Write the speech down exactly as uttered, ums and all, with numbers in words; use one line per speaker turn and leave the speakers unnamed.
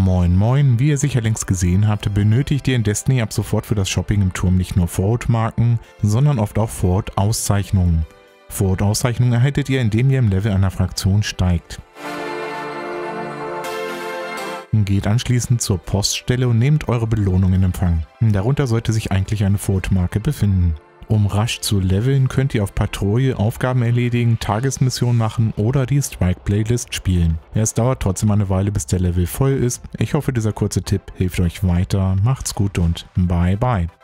Moin moin, wie ihr sicher längst gesehen habt, benötigt ihr in Destiny ab sofort für das Shopping im Turm nicht nur Vorortmarken, sondern oft auch Vorortauszeichnungen. Vorortauszeichnungen erhaltet ihr, indem ihr im Level einer Fraktion steigt. Geht anschließend zur Poststelle und nehmt eure Belohnung in Empfang. Darunter sollte sich eigentlich eine Vorortmarke befinden. Um rasch zu leveln, könnt ihr auf Patrouille Aufgaben erledigen, Tagesmissionen machen oder die Strike-Playlist spielen. Es dauert trotzdem eine Weile, bis der Level voll ist. Ich hoffe, dieser kurze Tipp hilft euch weiter. Macht's gut und bye bye.